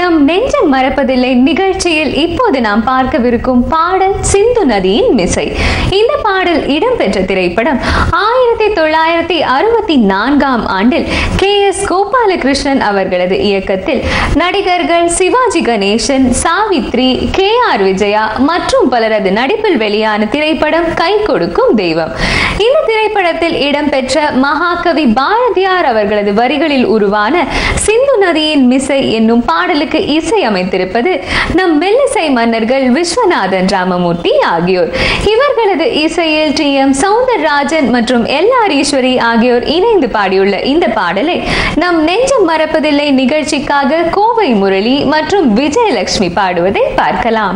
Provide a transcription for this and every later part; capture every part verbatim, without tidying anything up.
நம் நெஞ்சம் மறப்பதில்லை நிகழ்ச்சியில் இப்போது நாம் பார்க்கவிருக்கும் பாடல் சிந்து நதியின் மிசை. இந்த பாடல் இடம்பெற்ற திரைப்படம் ஆயிரத்தி தொள்ளாயிரத்தி அறுபத்தி நான்காம் ஆண்டில் கே எஸ் கோபாலகிருஷ்ணன் அவர்களது இயக்கத்தில் நடிகர்கள் சிவாஜி கணேசன், சாவித்ரி, கே ஆர் விஜயா மற்றும் பலரது நடிப்பில் வெளியான திரைப்படம் கை கொடுக்கும் தெய்வம். இந்த திரைப்படத்தில் இடம்பெற்ற மகாகவி பாரதியார் அவர்களது வரிகளில் உருவான சிந்து நதியின் மிசை என்னும் பாடலுக்கு இசை அமைத்திருப்பது நம் மெல்லிசை மன்னர்கள் விஸ்வநாதன் ராமமூர்த்தி ஆகியோர். இவர்களது இசையில் டி எம் சௌந்தரராஜன் மற்றும் எல் ஆர் ஈஸ்வரி ஆகியோர் இணைந்து பாடியுள்ள இந்த பாடலை நம் நெஞ்சம் மறப்பதில்லை நிகழ்ச்சிக்காக கோவை முரளி மற்றும் விஜயலட்சுமி பாடுவதை பார்க்கலாம்.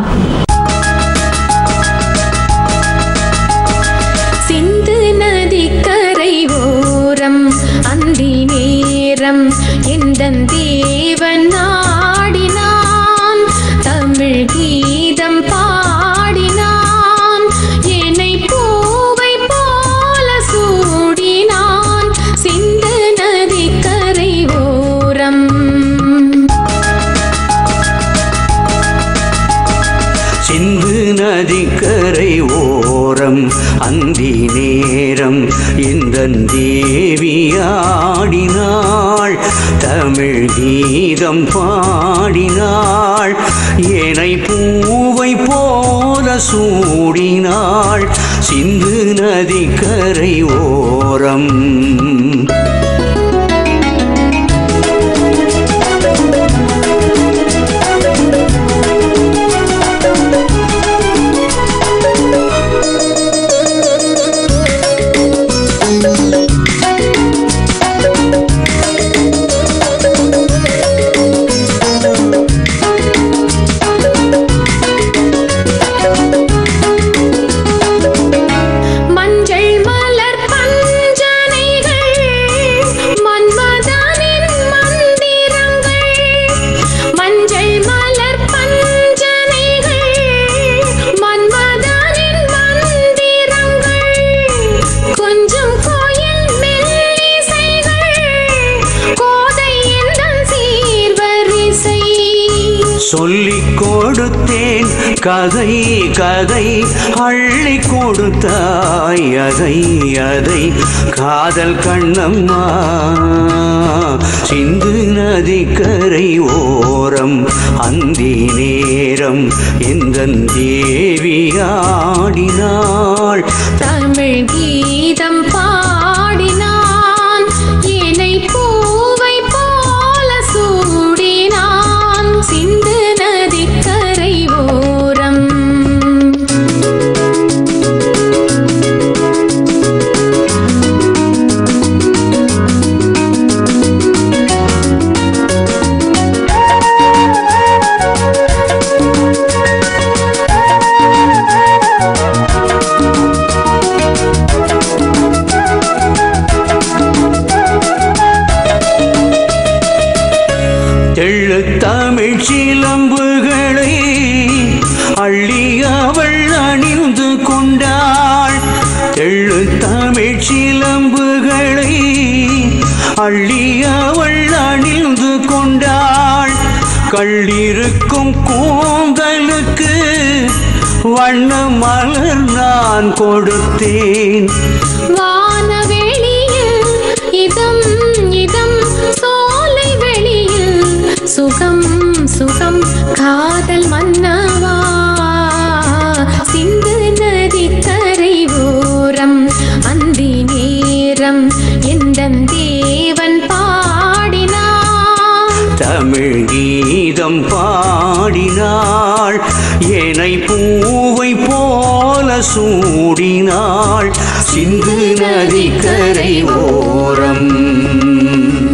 சிந்து நதி கரை ஓரம் அந்தி நேரம் எந்தன் தேவன் நாடினான், தமிழ் கீதம் பாடினான், என்னை பூவை போல சூடினான். சிந்து நதி கரை ஓரம் சிந்து நதி கரை ஓரம் அந்தி நேரம் இந்தன் தேவியாடினாள், தமிழ் கீதம் பாடினாள், என்னை பூவை போல சூடினாள். சிந்து நதி கரை ஓரம் சொல்லிக் கொடுத்தேன் கதை கதை அள்ளி கொடுத்தாய் அதை அதை காதல் கண்ணம்மா. சிந்து நதி கரை ஓரம் அந்தி நேரம் எந்தன் தேவியாடினாள், தமிழ் கீதம் பாடினான், என்னை பூவை போல சூடினான். சிந்து நதி கரை ஓரம் தெள்ளு தமிழ் சிலம்புகளை அள்ளி அவள் அணிந்து கொண்டாள், தெள்ளு தமிழ் சிலம்புகளை அள்ளி அவள் அணிந்து கொண்டாள். கள்ளிருக்கும் கூந்தலுக்கு வண்ண மலர் நான் கொடுத்தேன், வானவெளியில் இதம் இதம் சோலை வெளியில் சுகம் சுகம் காதல் மன்னவா. சிந்து நதி கரை ஓரம் அந்தி நேரம் எந்தன் தேவன் பாடினான், தமிழ் கீதம் பாடினாள், என்னை பூவை போல சூடினாள். சிந்து நதி கரை ஓரம்